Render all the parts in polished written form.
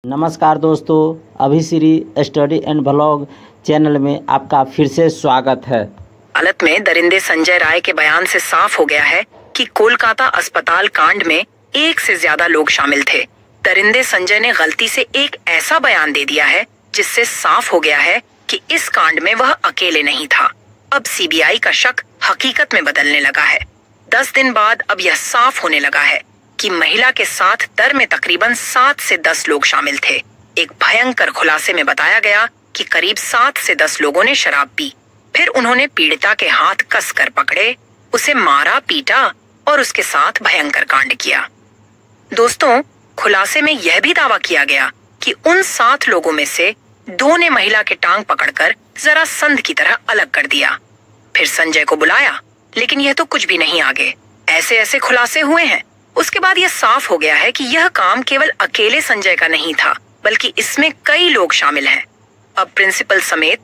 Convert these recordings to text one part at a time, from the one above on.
नमस्कार दोस्तों, Abhishree study and blog channel में आपका फिर से स्वागत है। अदालत में दरिंदे संजय राय के बयान से साफ हो गया है कि कोलकाता अस्पताल कांड में एक से ज्यादा लोग शामिल थे। दरिंदे संजय ने गलती से एक ऐसा बयान दे दिया है जिससे साफ हो गया है कि इस कांड में वह अकेले नहीं था। अब सीबीआई का शक हकीकत में बदलने लगा है। 10 दिन बाद अब यह साफ होने लगा है कि महिला के साथ दर में तकरीबन 7 से 10 लोग शामिल थे। एक भयंकर खुलासे में बताया गया कि करीब 7 से 10 लोगों ने शराब पी, फिर उन्होंने पीड़िता के हाथ कसकर पकड़े, उसे मारा, पीटा और उसके साथ भयंकर कांड किया। दोस्तों, खुलासे में यह भी दावा किया गया कि उन 7 लोगों में से 2 ने महिला के टांग पकड़कर जरा संध की तरह अलग कर दिया। फिर संजय को बुलाया, लेकिन यह तो कुछ भी नहीं आगे। ऐसे ऐसे खुलासे हुए हैं। उसके बाद यह साफ हो गया है कि यह काम केवल अकेले संजय का नहीं था, बल्कि इसमें कई लोग शामिल हैं। अब प्रिंसिपल समेत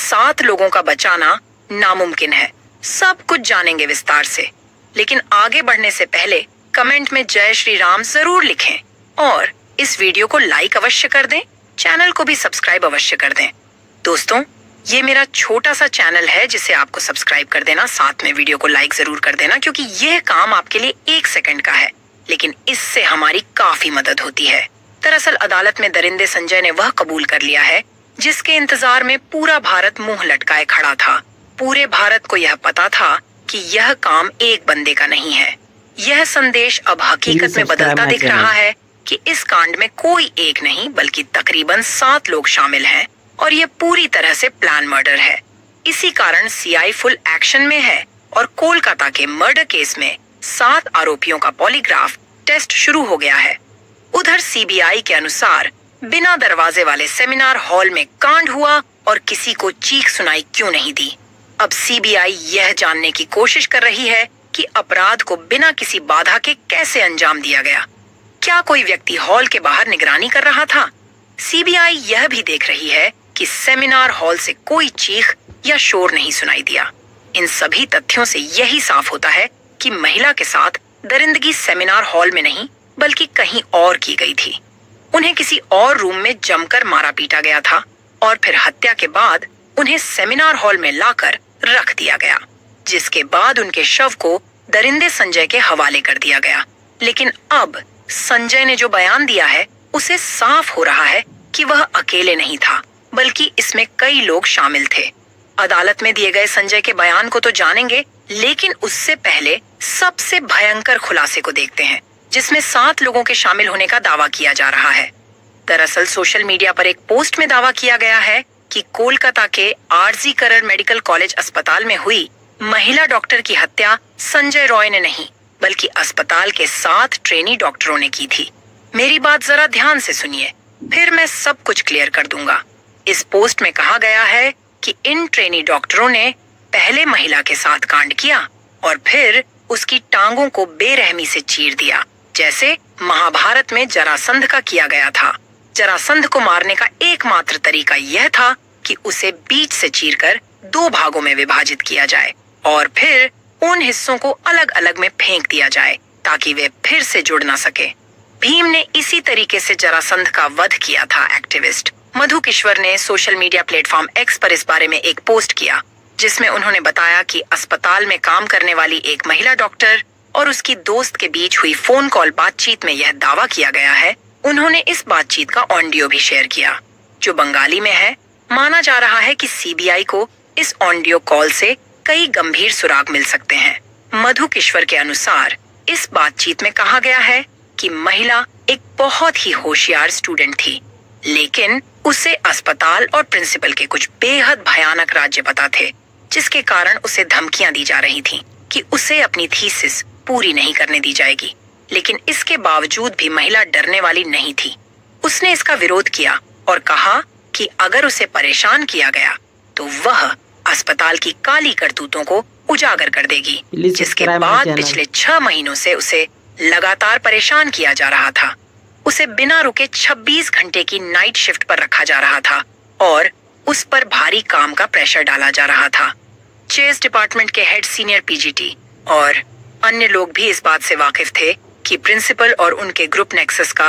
7 लोगों का बचाना नामुमकिन है। सब कुछ जानेंगे विस्तार से, लेकिन आगे बढ़ने से पहले कमेंट में जय श्री राम जरूर लिखें और इस वीडियो को लाइक अवश्य कर दें, चैनल को भी सब्सक्राइब अवश्य कर दें। दोस्तों, ये मेरा छोटा सा चैनल है जिसे आपको सब्सक्राइब कर देना, साथ में वीडियो को लाइक जरूर कर देना, क्योंकि यह काम आपके लिए 1 सेकंड का है, लेकिन इससे हमारी काफी मदद होती है। दरअसल अदालत में दरिंदे संजय ने वह कबूल कर लिया है जिसके इंतजार में पूरा भारत मुंह लटकाए खड़ा था। पूरे भारत को यह पता था कि यह काम एक बंदे का नहीं है। यह संदेश अब हकीकत में बदलता दिख रहा है कि इस कांड में कोई एक नहीं बल्कि तकरीबन 7 लोग शामिल हैं और यह पूरी तरह से प्लान मर्डर है। इसी कारण सीआई फुल एक्शन में है और कोलकाता के मर्डर केस में 7 आरोपियों का पॉलीग्राफ टेस्ट शुरू हो गया है। उधर सीबीआई के अनुसार बिना दरवाजे वाले सेमिनार हॉल में कांड हुआ और किसी को चीख सुनाई क्यों नहीं दी। अब सीबीआई यह जानने की कोशिश कर रही है कि अपराध को बिना किसी बाधा के कैसे अंजाम दिया गया। क्या कोई व्यक्ति हॉल के बाहर निगरानी कर रहा था? सीबीआई यह भी देख रही है कि सेमिनार हॉल से कोई चीख या शोर नहीं सुनाई दिया। इन सभी तथ्यों से यही साफ होता है कि महिला के साथ दरिंदगी सेमिनार हॉल में नहीं बल्कि कहीं और की गई थी। उन्हें किसी और रूम में जमकर मारा पीटा गया था और फिर हत्या के बाद उन्हें सेमिनार हॉल में लाकर रख दिया गया, जिसके बाद उनके शव को दरिंदे संजय के हवाले कर दिया गया। लेकिन अब संजय ने जो बयान दिया है उसे साफ हो रहा है कि वह अकेले नहीं था, बल्कि इसमें कई लोग शामिल थे। अदालत में दिए गए संजय के बयान को तो जानेंगे, लेकिन उससे पहले सबसे भयंकर खुलासे को देखते हैं जिसमें 7 लोगों के शामिल होने का दावा किया जा रहा है। दरअसल सोशल मीडिया पर एक पोस्ट में दावा किया गया है कि कोलकाता के आरजी करर मेडिकल कॉलेज अस्पताल में हुई महिला डॉक्टर की हत्या संजय रॉय ने नहीं बल्कि अस्पताल के 7 ट्रेनी डॉक्टरों ने की थी। मेरी बात जरा ध्यान से सुनिए, फिर मैं सब कुछ क्लियर कर दूंगा। इस पोस्ट में कहा गया है कि इन ट्रेनी डॉक्टरों ने पहले महिला के साथ कांड किया और फिर उसकी टांगों को बेरहमी से चीर दिया, जैसे महाभारत में जरासंध का किया गया था। जरासंध को मारने का एकमात्र तरीका यह था कि उसे बीच से चीरकर 2 भागों में विभाजित किया जाए और फिर उन हिस्सों को अलग अलग में फेंक दिया जाए ताकि वे फिर से जुड़ ना सके। भीम ने इसी तरीके से जरासंध का वध किया था। एक्टिविस्ट मधु किश्वर ने सोशल मीडिया प्लेटफॉर्म एक्स पर इस बारे में एक पोस्ट किया जिसमें उन्होंने बताया कि अस्पताल में काम करने वाली एक महिला डॉक्टर और उसकी दोस्त के बीच हुई फोन कॉल बातचीत में यह दावा किया गया है। उन्होंने इस बातचीत का ऑडियो भी शेयर किया जो बंगाली में है। माना जा रहा है कि सीबीआई को इस ऑडियो कॉल से कई गंभीर सुराग मिल सकते हैं। मधु किश्वर के अनुसार इस बातचीत में कहा गया है कि महिला एक बहुत ही होशियार स्टूडेंट थी, लेकिन उसे अस्पताल और प्रिंसिपल के कुछ बेहद भयानक राज्य पता थे, जिसके कारण उसे धमकियां दी जा रही थीं कि उसे अपनी थीसिस पूरी नहीं करने दी जाएगी। लेकिन इसके बावजूद भी महिला डरने वाली नहीं थी। उसने इसका विरोध किया और कहा कि अगर उसे परेशान किया गया तो वह अस्पताल की काली करतूतों को उजागर कर देगी, जिसके बाद पिछले 6 महीनों से उसे लगातार परेशान किया जा रहा था। उसे बिना रुके 26 घंटे की नाइट शिफ्ट पर रखा जा रहा था और उस पर भारी काम का प्रेशर डाला जा रहा था। चेस डिपार्टमेंट के हेड सीनियर पीजीटी और अन्य लोग भी इस बात से वाकिफ थे कि प्रिंसिपल और उनके ग्रुप नेक्सस का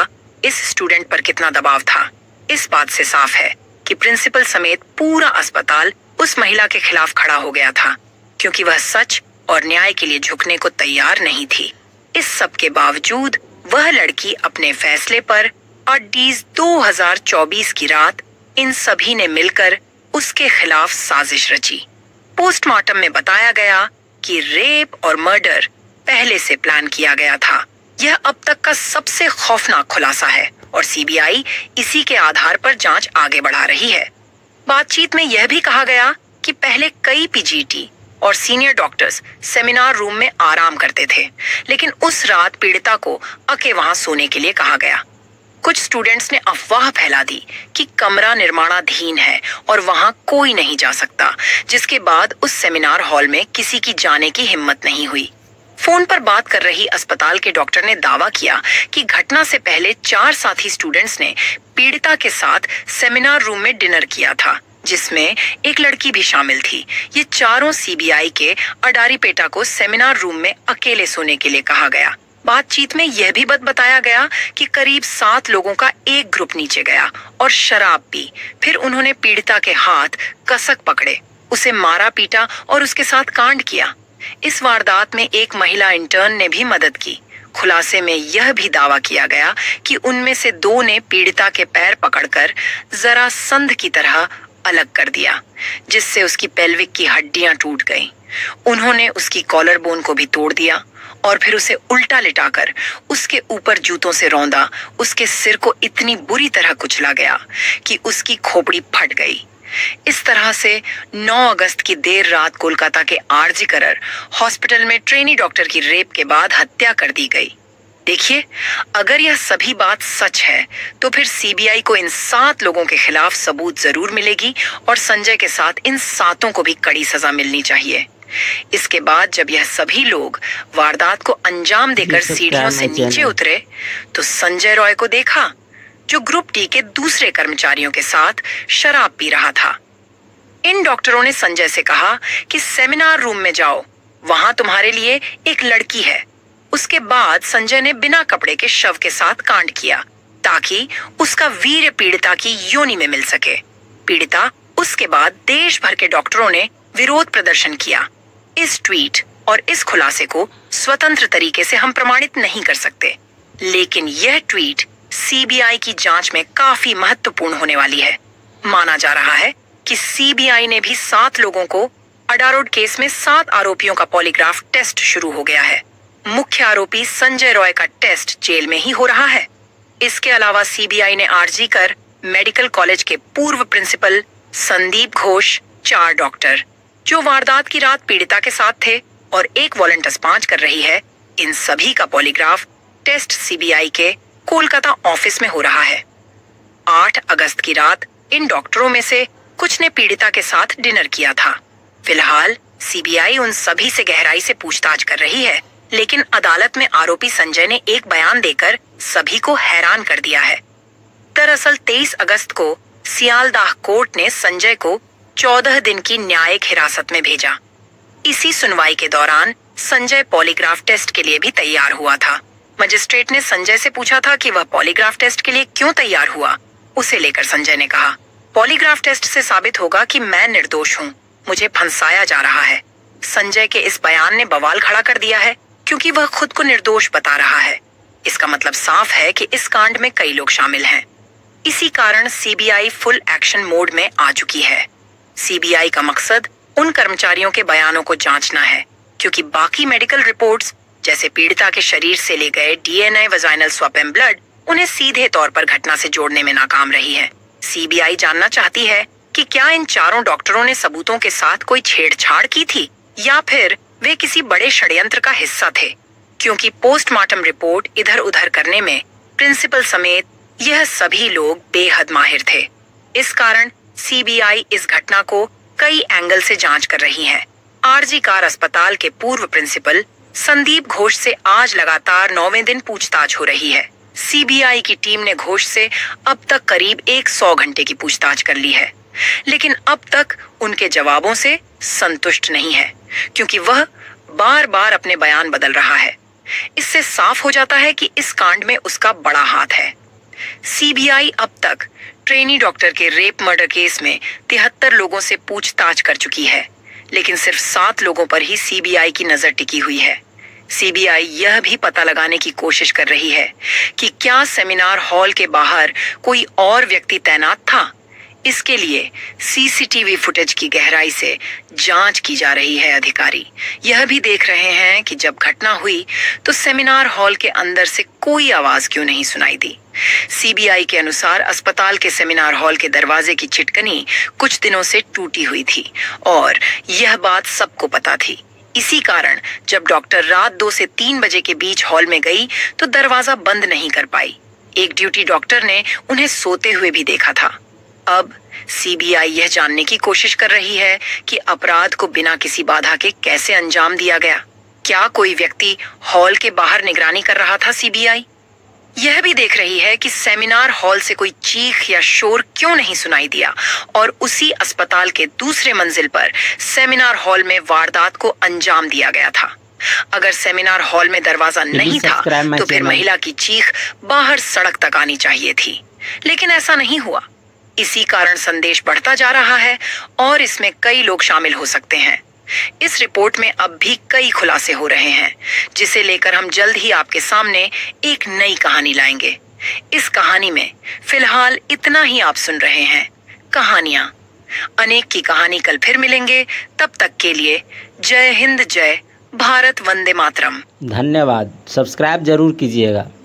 इस स्टूडेंट पर कितना दबाव था, इस बात से साफ है कि प्रिंसिपल समेत पूरा अस्पताल उस महिला के खिलाफ खड़ा हो गया था, क्योंकि वह सच और न्याय के लिए झुकने को तैयार नहीं थी। इस सब के बावजूद वह लड़की अपने फैसले पर 28 2024 की रात इन सभी ने मिलकर उसके खिलाफ साजिश रची। पोस्टमार्टम में बताया गया कि रेप और मर्डर पहले से प्लान किया गया था। यह अब तक का सबसे खौफनाक खुलासा है और सीबीआई इसी के आधार पर जांच आगे बढ़ा रही है। बातचीत में यह भी कहा गया कि पहले कई पीजीटी और सीनियर डॉक्टर्स सेमिनार रूम में आराम करते थे, लेकिन उस रात पीड़िता को अके वहां सोने के लिए कहा गया। कुछ स्टूडेंट्स ने अफवाह फैला दी कि कमरा निर्माणाधीन है और वहां कोई नहीं जा सकता, जिसके बाद उस सेमिनार हॉल में किसी की जाने की हिम्मत नहीं हुई। फोन पर बात कर रही अस्पताल के डॉक्टर ने दावा किया कि घटना से पहले 4 साथी स्टूडेंट्स ने पीड़िता के साथ सेमिनार रूम में डिनर किया था, जिसमें एक लड़की भी शामिल थी। ये चारों सीबीआई के अडारीपेटा को सेमिनार रूम में अकेले सोने के लिए कहा गया। बातचीत में यह भी बताया गया कि करीब 7 लोगों का एक ग्रुप नीचे गया और शराब पी। फिर उन्होंने पीड़िता के हाथ कसक पकड़े, उसे मारा पीटा और उसके साथ कांड किया। इस वारदात में एक महिला इंटर्न ने भी मदद की। खुलासे में यह भी दावा किया गया कि उनमें से 2 ने पीड़िता के पैर पकड़कर जरा संध की तरह अलग कर दिया, जिससे उसकी पेल्विक की हड्डियां टूट गईं। उन्होंने उसकी कॉलर बोन को भी तोड़ दिया और फिर उसे उल्टा लिटाकर उसके ऊपर जूतों से रौंदा। उसके सिर को इतनी बुरी तरह कुचला गया कि उसकी खोपड़ी फट गई। इस तरह से 9 अगस्त की देर रात कोलकाता के आरजी कर हॉस्पिटल में ट्रेनी डॉक्टर की रेप के बाद हत्या कर दी गई। देखिए, अगर यह सभी बात सच है तो फिर सीबीआई को इन 7 लोगों के खिलाफ सबूत जरूर मिलेगी और संजय के साथ इन 7 को भी कड़ी सजा मिलनी चाहिए। इसके बाद जब यह सभी लोग वारदात को अंजाम देकर सीढ़ियों से नीचे उतरे तो संजय रॉय को देखा, जो ग्रुप डी के दूसरे कर्मचारियों के साथ शराब पी रहा था। इन डॉक्टरों ने संजय से कहा कि सेमिनार रूम में जाओ, वहां तुम्हारे लिए एक लड़की है। उसके बाद संजय ने बिना कपड़े के शव के साथ कांड किया ताकि उसका वीर्य पीड़िता की योनि में मिल सके। पीड़िता उसके बाद देश भर के डॉक्टरों ने विरोध प्रदर्शन किया। इस ट्वीट और इस खुलासे को स्वतंत्र तरीके से हम प्रमाणित नहीं कर सकते, लेकिन यह ट्वीट सीबीआई की जांच में काफी महत्वपूर्ण होने वाली है। माना जा रहा है कि सीबीआई ने भी 7 लोगों को अडारोड केस में 7 आरोपियों का पॉलीग्राफ टेस्ट शुरू हो गया है। मुख्य आरोपी संजय रॉय का टेस्ट जेल में ही हो रहा है। इसके अलावा सीबीआई ने आरजी कर मेडिकल कॉलेज के पूर्व प्रिंसिपल संदीप घोष, 4 डॉक्टर जो वारदात की रात पीड़िता के साथ थे और एक वॉलंटस 5 कर रही है, इन सभी का पॉलीग्राफ टेस्ट सीबीआई के कोलकाता ऑफिस में हो रहा है। 8 अगस्त की रात इन डॉक्टरों में से कुछ ने पीड़िता के साथ डिनर किया था। फिलहाल सीबीआई उन सभी से गहराई से पूछताछ कर रही है, लेकिन अदालत में आरोपी संजय ने एक बयान देकर सभी को हैरान कर दिया है। दरअसल 23 अगस्त को सियालदाह कोर्ट ने संजय को 14 दिन की न्यायिक हिरासत में भेजा। इसी सुनवाई के दौरान संजय पॉलीग्राफ टेस्ट के लिए भी तैयार हुआ था। मजिस्ट्रेट ने संजय से पूछा था कि वह पॉलीग्राफ टेस्ट के लिए क्यों तैयार हुआ। उसे लेकर संजय ने कहा, पॉलीग्राफ टेस्ट से साबित होगा कि मैं निर्दोष हूँ, मुझे फंसाया जा रहा है। संजय के इस बयान ने बवाल खड़ा कर दिया है, क्योंकि वह खुद को निर्दोष बता रहा है। इसका मतलब साफ है कि इस कांड में कई लोग शामिल हैं। इसी कारण सीबीआई फुल एक्शन मोड में आ चुकी है। सीबीआई का मकसद उन कर्मचारियों के बयानों को जांचना है, क्योंकि बाकी मेडिकल रिपोर्ट्स जैसे पीड़िता के शरीर से ले गए DNA, vaginal swab and blood उन्हें सीधे तौर पर घटना से जोड़ने में नाकाम रही है। सीबीआई जानना चाहती है कि क्या इन 4 डॉक्टरों ने सबूतों के साथ कोई छेड़छाड़ की थी या फिर वे किसी बड़े षड्यंत्र का हिस्सा थे, क्योंकि पोस्टमार्टम रिपोर्ट इधर उधर करने में प्रिंसिपल समेत यह सभी लोग बेहद माहिर थे। इस कारण सीबीआई इस घटना को कई एंगल से जांच कर रही है। आरजी कार अस्पताल के पूर्व प्रिंसिपल संदीप घोष से आज लगातार 9वें दिन पूछताछ हो रही है। सीबीआई की टीम ने घोष से अब तक करीब 100 घंटे की पूछताछ कर ली है, लेकिन अब तक उनके जवाबों से संतुष्ट नहीं है, क्योंकि वह बार बार अपने बयान बदल रहा है। इससे साफ हो जाता है कि इस कांड में उसका बड़ा हाथ है। सीबीआई अब तक ट्रेनी डॉक्टर के रेप मर्डर केस में 73 लोगों से पूछताछ कर चुकी है, लेकिन सिर्फ 7 लोगों पर ही सीबीआई की नजर टिकी हुई है। सीबीआई यह भी पता लगाने की कोशिश कर रही है कि क्या सेमिनार हॉल के बाहर कोई और व्यक्ति तैनात था। इसके लिए सीसीटीवी फुटेज की गहराई से जांच की जा रही है। अधिकारी यह भी देख रहे हैं कि जब घटना हुई तो सेमिनार हॉल के अंदर से कोई आवाज क्यों नहीं सुनाई दी। सीबीआई के अनुसार अस्पताल के सेमिनार हॉल के दरवाजे की छिटकनी कुछ दिनों से टूटी हुई थी और यह बात सबको पता थी। इसी कारण जब डॉक्टर रात 2 से 3 बजे के बीच हॉल में गई तो दरवाजा बंद नहीं कर पाई। एक ड्यूटी डॉक्टर ने उन्हें सोते हुए भी देखा था। अब सीबीआई यह जानने की कोशिश कर रही है कि अपराध को बिना किसी बाधा के कैसे अंजाम दिया गया। क्या कोई व्यक्ति हॉल के बाहर निगरानी कर रहा था। सीबीआई यह भी देख रही है कि सेमिनार हॉल से कोई चीख या शोर क्यों नहीं सुनाई दिया और उसी अस्पताल के दूसरे मंजिल पर सेमिनार हॉल में वारदात को अंजाम दिया गया था। अगर सेमिनार हॉल में दरवाजा नहीं था तो फिर महिला की चीख बाहर सड़क तक आनी चाहिए थी, लेकिन ऐसा नहीं हुआ। इसी कारण संदेश बढ़ता जा रहा है और इसमें कई लोग शामिल हो सकते हैं। इस रिपोर्ट में अब भी कई खुलासे हो रहे हैं, जिसे लेकर हम जल्द ही आपके सामने एक नई कहानी लाएंगे। इस कहानी में फिलहाल इतना ही आप सुन रहे हैं कहानियां। अनेक की कहानी कल फिर मिलेंगे। तब तक के लिए जय हिंद, जय भारत, वंदे मातरम। धन्यवाद। सब्सक्राइब जरूर कीजिएगा।